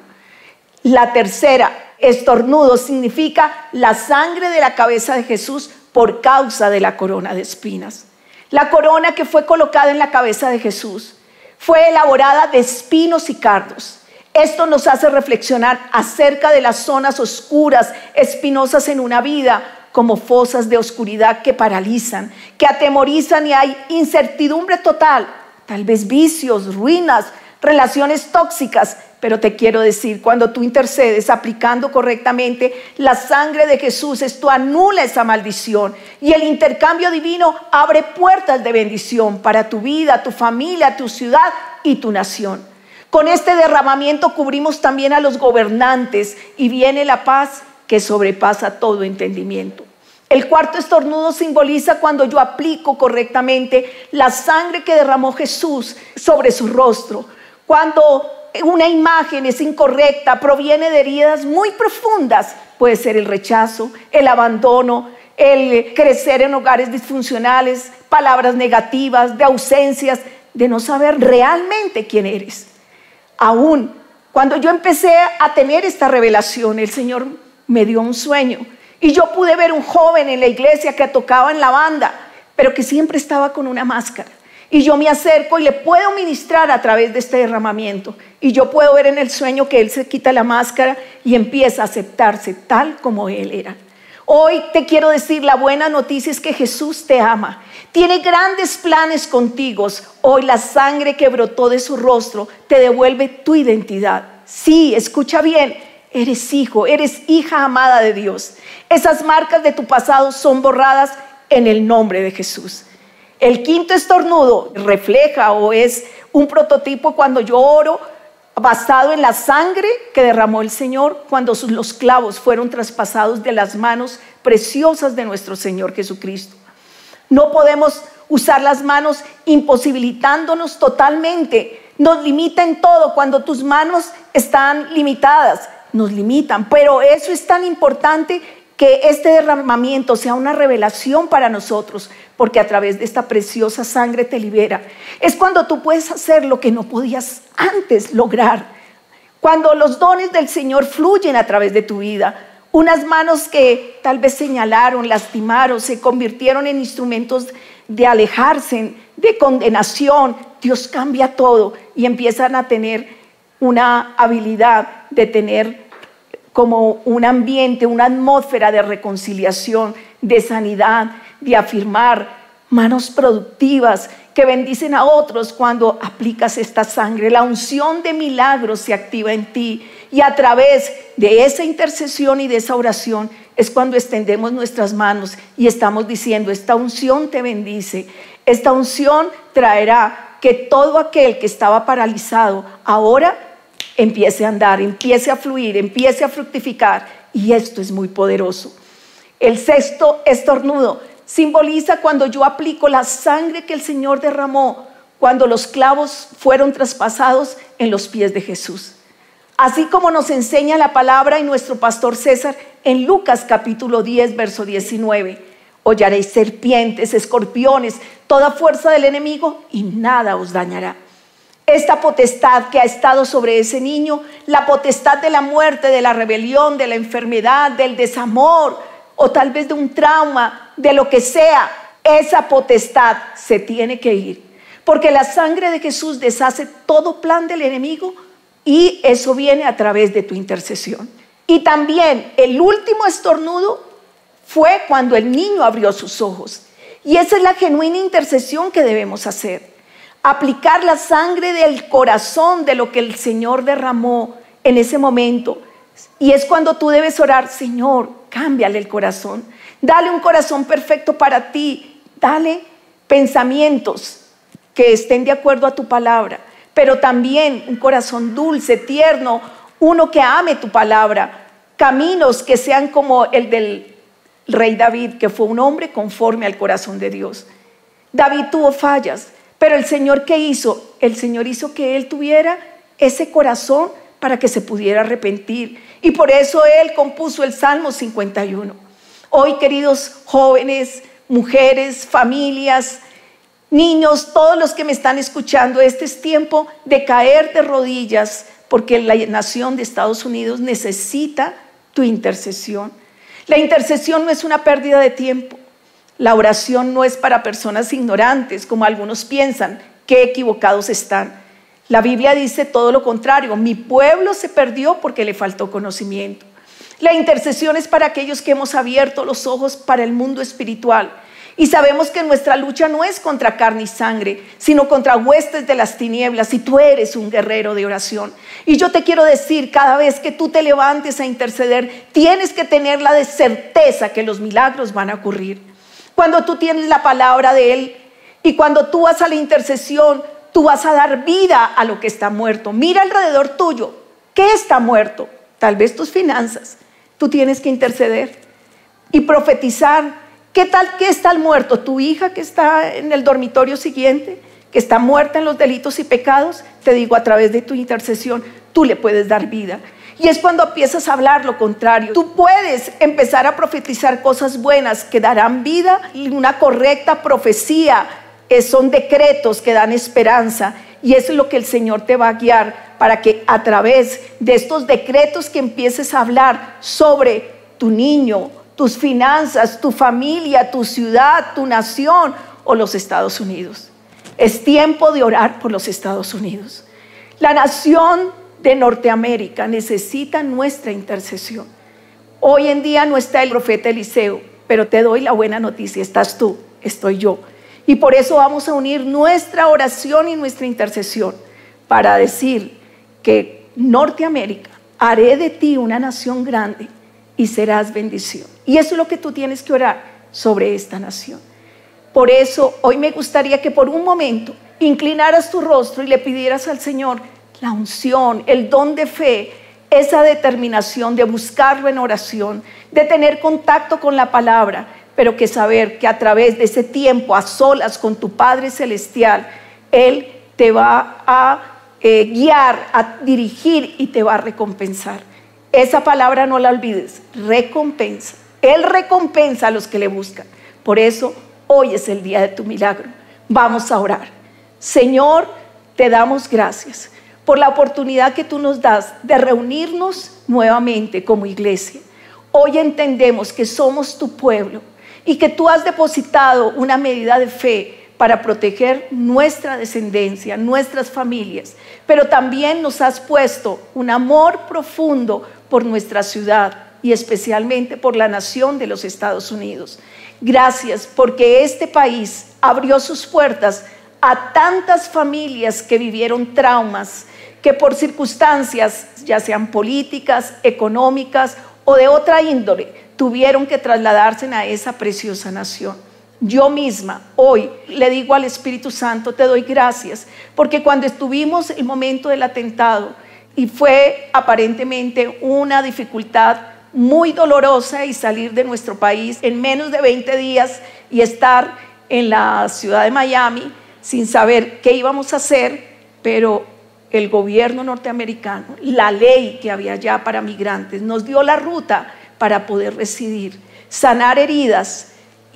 La tercera, estornudo, significa la sangre de la cabeza de Jesús por causa de la corona de espinas. La corona que fue colocada en la cabeza de Jesús fue elaborada de espinos y cardos. Esto nos hace reflexionar acerca de las zonas oscuras, espinosas en una vida, como fosas de oscuridad que paralizan, que atemorizan, y hay incertidumbre total, tal vez vicios, ruinas, relaciones tóxicas. Pero te quiero decir, cuando tú intercedes aplicando correctamente la sangre de Jesús, esto anula esa maldición, y el intercambio divino abre puertas de bendición para tu vida, tu familia, tu ciudad y tu nación. Con este derramamiento cubrimos también a los gobernantes y viene la paz que sobrepasa todo entendimiento. El cuarto estornudo simboliza cuando yo aplico correctamente la sangre que derramó Jesús sobre su rostro. Cuando una imagen es incorrecta, proviene de heridas muy profundas. Puede ser el rechazo, el abandono, el crecer en hogares disfuncionales, palabras negativas, de ausencias, de no saber realmente quién eres. Aún cuando yo empecé a tener esta revelación, el Señor me dio un sueño y yo pude ver un joven en la iglesia que tocaba en la banda, pero que siempre estaba con una máscara. Y yo me acerco y le puedo ministrar a través de este derramamiento. Y yo puedo ver en el sueño que él se quita la máscara y empieza a aceptarse tal como él era. Hoy te quiero decir, la buena noticia es que Jesús te ama. Tiene grandes planes contigo. Hoy la sangre que brotó de su rostro te devuelve tu identidad. Sí, escucha bien, eres hijo, eres hija amada de Dios. Esas marcas de tu pasado son borradas en el nombre de Jesús. El quinto estornudo refleja o es un prototipo cuando yo oro basado en la sangre que derramó el Señor cuando los clavos fueron traspasados de las manos preciosas de nuestro Señor Jesucristo. No podemos usar las manos imposibilitándonos totalmente. Nos limita en todo. Cuando tus manos están limitadas, nos limitan. Pero eso es tan importante que este derramamiento sea una revelación para nosotros, porque a través de esta preciosa sangre te libera. Es cuando tú puedes hacer lo que no podías antes lograr. Cuando los dones del Señor fluyen a través de tu vida. Unas manos que tal vez señalaron, lastimaron, se convirtieron en instrumentos de alejarse, de condenación. Dios cambia todo y empiezan a tener una habilidad de tener como un ambiente, una atmósfera de reconciliación, de sanidad, de afirmar, manos productivas que bendicen a otros cuando aplicas esta sangre. La unción de milagros se activa en ti y a través de esa intercesión y de esa oración es cuando extendemos nuestras manos y estamos diciendo: esta unción te bendice, esta unción traerá que todo aquel que estaba paralizado ahora empiece a andar, empiece a fluir, empiece a fructificar, y esto es muy poderoso. El sexto estornudo simboliza cuando yo aplico la sangre que el Señor derramó cuando los clavos fueron traspasados en los pies de Jesús. Así como nos enseña la palabra y nuestro pastor César en Lucas capítulo diez, verso diecinueve. Hollaréis serpientes, escorpiones, toda fuerza del enemigo y nada os dañará. Esta potestad que ha estado sobre ese niño, la potestad de la muerte, de la rebelión, de la enfermedad, del desamor o tal vez de un trauma, de lo que sea, esa potestad se tiene que ir. Porque la sangre de Jesús deshace todo plan del enemigo y eso viene a través de tu intercesión. Y también el último estornudo fue cuando el niño abrió sus ojos. Y esa es la genuina intercesión que debemos hacer. Aplicar la sangre del corazón de lo que el Señor derramó en ese momento. Y es cuando tú debes orar: Señor, cámbiale el corazón. Dale un corazón perfecto para ti. Dale pensamientos que estén de acuerdo a tu palabra. Pero también un corazón dulce, tierno, uno que ame tu palabra. Caminos que sean como el del el rey David, que fue un hombre conforme al corazón de Dios. David tuvo fallas, pero el Señor, ¿qué hizo? El Señor hizo que él tuviera ese corazón para que se pudiera arrepentir. Y por eso él compuso el Salmo cincuenta y uno. Hoy, queridos jóvenes, mujeres, familias, niños, todos los que me están escuchando, este es tiempo de caer de rodillas, porque la nación de Estados Unidos necesita tu intercesión. La intercesión no es una pérdida de tiempo. La oración no es para personas ignorantes, como algunos piensan. Qué equivocados están. La Biblia dice todo lo contrario. Mi pueblo se perdió porque le faltó conocimiento. La intercesión es para aquellos que hemos abierto los ojos para el mundo espiritual y sabemos que nuestra lucha no es contra carne y sangre, sino contra huestes de las tinieblas, y tú eres un guerrero de oración. Y yo te quiero decir, cada vez que tú te levantes a interceder, tienes que tener la de certeza que los milagros van a ocurrir. Cuando tú tienes la palabra de Él y cuando tú vas a la intercesión, tú vas a dar vida a lo que está muerto. Mira alrededor tuyo, ¿qué está muerto? Tal vez tus finanzas. Tú tienes que interceder y profetizar. ¿Qué tal que está muerto? Tu hija que está en el dormitorio siguiente, que está muerta en los delitos y pecados. Te digo, a través de tu intercesión, tú le puedes dar vida. Y es cuando empiezas a hablar lo contrario. Tú puedes empezar a profetizar cosas buenas que darán vida, y una correcta profecía son decretos que dan esperanza. Y eso es lo que el Señor te va a guiar, para que a través de estos decretos que empieces a hablar sobre tu niño, tus finanzas, tu familia, tu ciudad, tu nación o los Estados Unidos. Es tiempo de orar por los Estados Unidos. La nación de Norteamérica necesita nuestra intercesión. Hoy en día no está el profeta Eliseo, pero te doy la buena noticia, estás tú, estoy yo. Y por eso vamos a unir nuestra oración y nuestra intercesión para decir que Norteamérica, haré de ti una nación grande y serás bendición. Y eso es lo que tú tienes que orar sobre esta nación. Por eso hoy me gustaría que por un momento inclinaras tu rostro y le pidieras al Señor la unción, el don de fe, esa determinación de buscarlo en oración, de tener contacto con la palabra, pero que saber que a través de ese tiempo a solas con tu Padre Celestial, Él te va a eh, guiar, a dirigir y te va a recompensar. Esa palabra no la olvides, recompensa. Él recompensa a los que le buscan. Por eso hoy es el día de tu milagro. Vamos a orar. Señor, te damos gracias por la oportunidad que tú nos das de reunirnos nuevamente como iglesia. Hoy entendemos que somos tu pueblo y que tú has depositado una medida de fe para proteger nuestra descendencia, nuestras familias, pero también nos has puesto un amor profundo por nuestra ciudad y especialmente por la nación de los Estados Unidos. Gracias porque este país abrió sus puertas a tantas familias que vivieron traumas, que por circunstancias, ya sean políticas, económicas o de otra índole, tuvieron que trasladarse a esa preciosa nación. Yo misma hoy le digo al Espíritu Santo, te doy gracias, porque cuando estuvimos en el momento del atentado y fue aparentemente una dificultad muy dolorosa y salir de nuestro país en menos de veinte días y estar en la ciudad de Miami sin saber qué íbamos a hacer, pero el gobierno norteamericano, la ley que había ya para migrantes, nos dio la ruta para poder residir, sanar heridas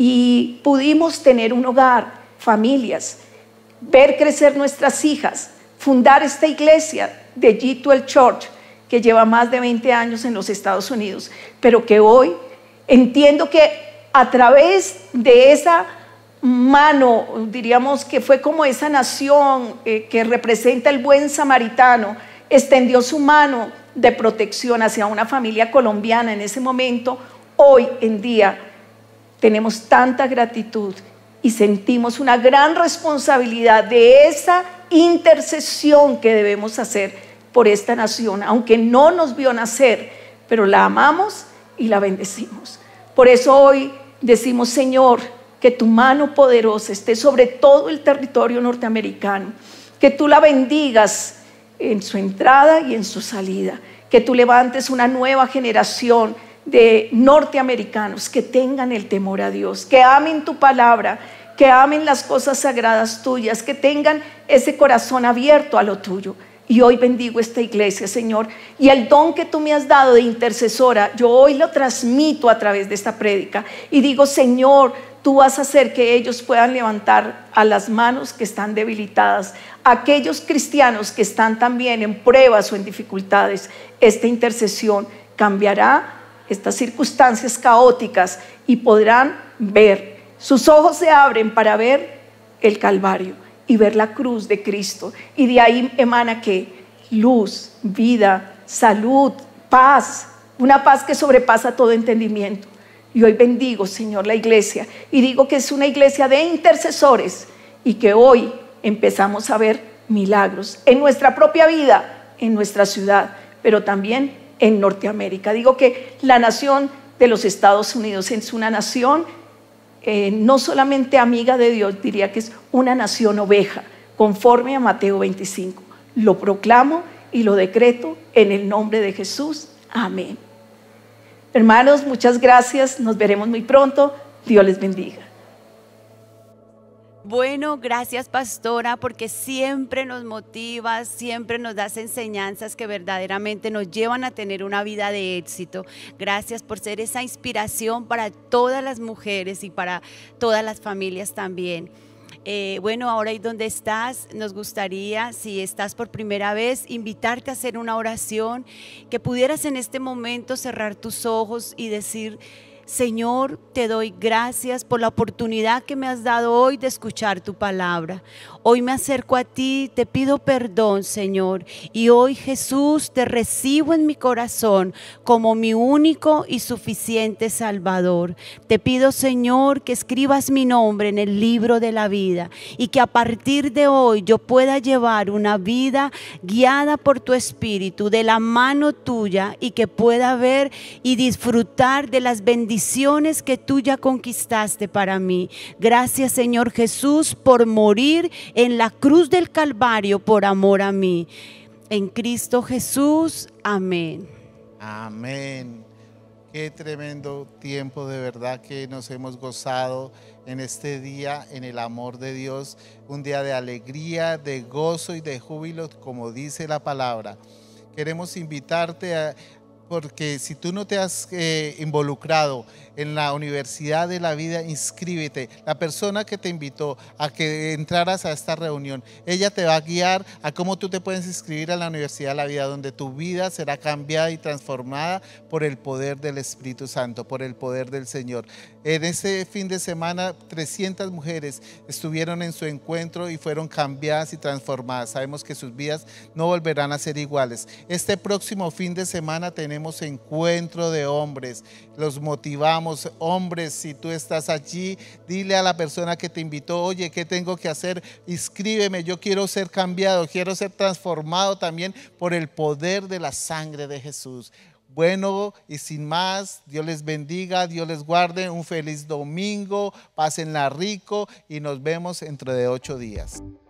y pudimos tener un hogar, familias, ver crecer nuestras hijas, fundar esta iglesia de G doce Church que lleva más de veinte años en los Estados Unidos, pero que hoy entiendo que a través de esa mano, diríamos que fue como esa nación eh, que representa el buen samaritano, extendió su mano de protección hacia una familia colombiana en ese momento. Hoy en día tenemos tanta gratitud y sentimos una gran responsabilidad de esa intercesión que debemos hacer por esta nación, aunque no nos vio nacer, pero la amamos y la bendecimos. Por eso hoy decimos, Señor, que tu mano poderosa esté sobre todo el territorio norteamericano, que tú la bendigas en su entrada y en su salida, que tú levantes una nueva generación de norteamericanos que tengan el temor a Dios, que amen tu palabra, que amen las cosas sagradas tuyas, que tengan ese corazón abierto a lo tuyo. Y hoy bendigo esta iglesia, Señor, y el don que tú me has dado de intercesora, yo hoy lo transmito a través de esta prédica y digo, Señor, tú vas a hacer que ellos puedan levantar a las manos que están debilitadas, aquellos cristianos que están también en pruebas o en dificultades. Esta intercesión cambiará estas circunstancias caóticas y podrán ver, sus ojos se abren para ver el Calvario y ver la cruz de Cristo, y de ahí emana que luz, vida, salud, paz, una paz que sobrepasa todo entendimiento. Y hoy bendigo, Señor, la iglesia y digo que es una iglesia de intercesores y que hoy empezamos a ver milagros en nuestra propia vida, en nuestra ciudad, pero también en Norteamérica. Digo que la nación de los Estados Unidos es una nación Eh, no solamente amiga de Dios, diría que es una nación oveja, conforme a Mateo veinticinco. Lo proclamo y lo decreto en el nombre de Jesús. Amén. Hermanos, muchas gracias. Nos veremos muy pronto. Dios les bendiga. Bueno, gracias, pastora, porque siempre nos motivas, siempre nos das enseñanzas que verdaderamente nos llevan a tener una vida de éxito. Gracias por ser esa inspiración para todas las mujeres y para todas las familias también. Eh, bueno, ahora ahí donde estás, nos gustaría, si estás por primera vez, invitarte a hacer una oración, que pudieras en este momento cerrar tus ojos y decir: Señor, te doy gracias por la oportunidad que me has dado hoy de escuchar tu palabra. Hoy me acerco a ti, te pido perdón, Señor, y hoy, Jesús, te recibo en mi corazón como mi único y suficiente Salvador. Te pido, Señor, que escribas mi nombre en el libro de la vida y que a partir de hoy yo pueda llevar una vida guiada por tu Espíritu, de la mano tuya, y que pueda ver y disfrutar de las bendiciones que tú ya conquistaste para mí. Gracias, Señor Jesús, por morir en la cruz del Calvario por amor a mí. En Cristo Jesús, amén. Amén. Qué tremendo tiempo de verdad que nos hemos gozado en este día, en el amor de Dios. Un día de alegría, de gozo y de júbilo, como dice la palabra. Queremos invitarte a... Porque si tú no te has eh, involucrado en la Universidad de la Vida, inscríbete. La persona que te invitó a que entraras a esta reunión, ella te va a guiar a cómo tú te puedes inscribir a la Universidad de la Vida, donde tu vida será cambiada y transformada por el poder del Espíritu Santo, por el poder del Señor. En ese fin de semana, trescientas mujeres estuvieron en su encuentro y fueron cambiadas y transformadas. Sabemos que sus vidas no volverán a ser iguales. Este próximo fin de semana tenemos Tenemos encuentro de hombres, los motivamos. Hombres, si tú estás allí, dile a la persona que te invitó: oye, ¿qué tengo que hacer? Inscríbeme, yo quiero ser cambiado, quiero ser transformado también por el poder de la sangre de Jesús. Bueno, y sin más, Dios les bendiga, Dios les guarde, un feliz domingo, pásenla rico y nos vemos dentro de ocho días.